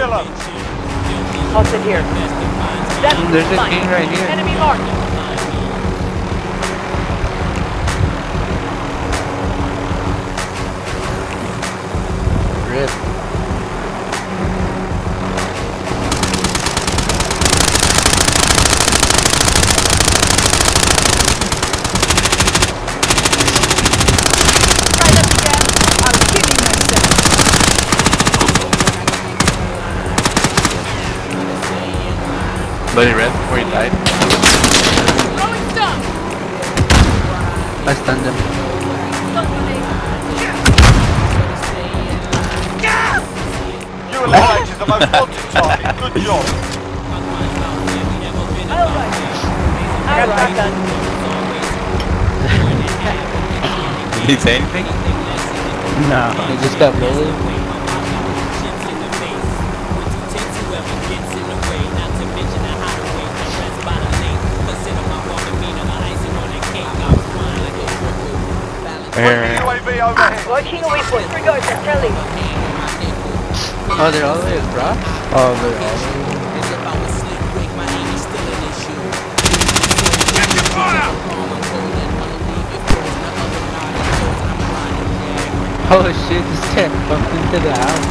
Kill him. Hosted here. There's a king right here. Enemy marked. Rip. Try that again. I'm killing myself. Bloody red before he died. Throwing stun. I stunned him. Stun grenade. You eliminated the most wanted target. Good job. Alright. Alright. Did he say anything? No. He just got bullied. UAV overhead. Watching a waypoint. Regards, Charlie. Oh, they're all the way across? Oh, they're all. Oh shit, this cat bumped into the house.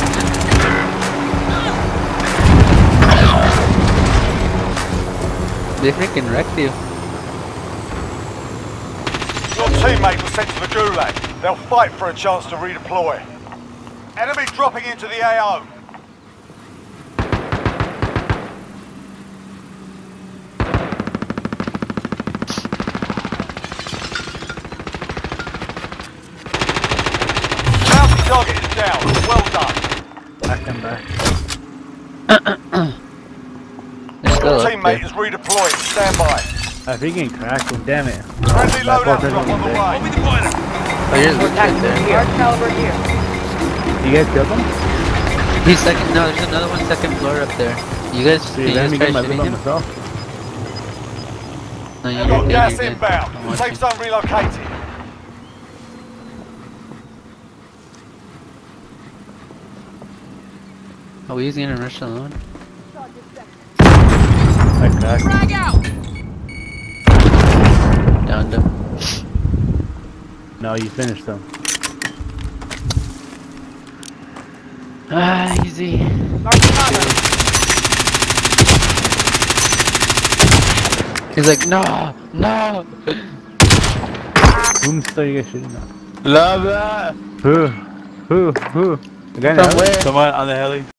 They freaking wrecked you. Your teammate was sent to the Gulag. They'll fight for a chance to redeploy. Enemy dropping into the AO. Bounty target is down. Well done. Back and back. They're still Your up teammate there. is redeployed. Stand by. I think he cracked him, damn it. Friendly That loadout wasn't drop on the anything. way. Oh, here's Luke right there. Large caliber here. You guys killed him? He's second, no, there's another one second floor up there. You guys, See, can let you me guys get my try loot shooting on him? myself. No, We've you're got good, gas you're good. I'm inbound. watching. Safe zone relocated. Are we using a rush alone? I cracked. Frag out. Downed him. No, you finished them. Ah, easy. Marking armor. He's like, no, no. Whom still you guys shooting at? Love that. Who? The guy From where? Someone on the heli.